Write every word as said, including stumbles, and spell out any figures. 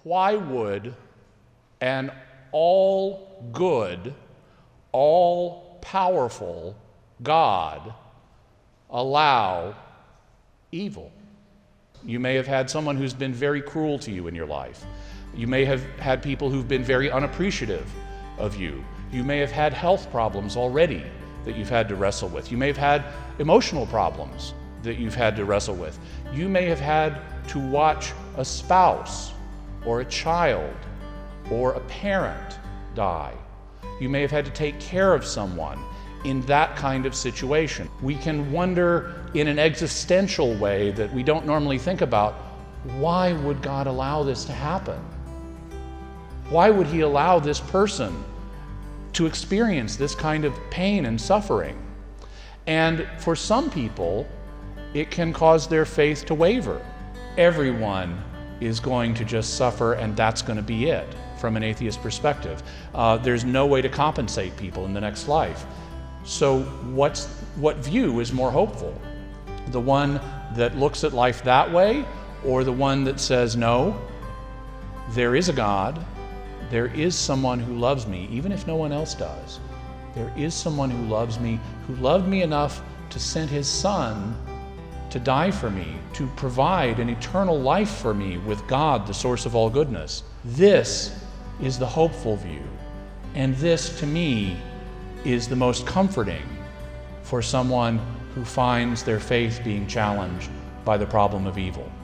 Why would an all-good, all-powerful God allow evil? You may have had someone who's been very cruel to you in your life. You may have had people who've been very unappreciative of you. You may have had health problems already that you've had to wrestle with. You may have had emotional problems that you've had to wrestle with. You may have had to watch a spouse or a child or a parent die. You may have had to take care of someone in that kind of situation. We can wonder in an existential way that we don't normally think about, why would God allow this to happen? Why would He allow this person to experience this kind of pain and suffering? And for some people, it can cause their faith to waver. Everyone is going to just suffer, and that's going to be it from an atheist perspective. Uh, there's no way to compensate people in the next life. So what's, what view is more hopeful? The one that looks at life that way, or the one that says, no, there is a God, there is someone who loves me, even if no one else does. There is someone who loves me, who loved me enough to send His Son to die for me, to provide an eternal life for me with God, the source of all goodness. This is the hopeful view. And this, to me, is the most comforting for someone who finds their faith being challenged by the problem of evil.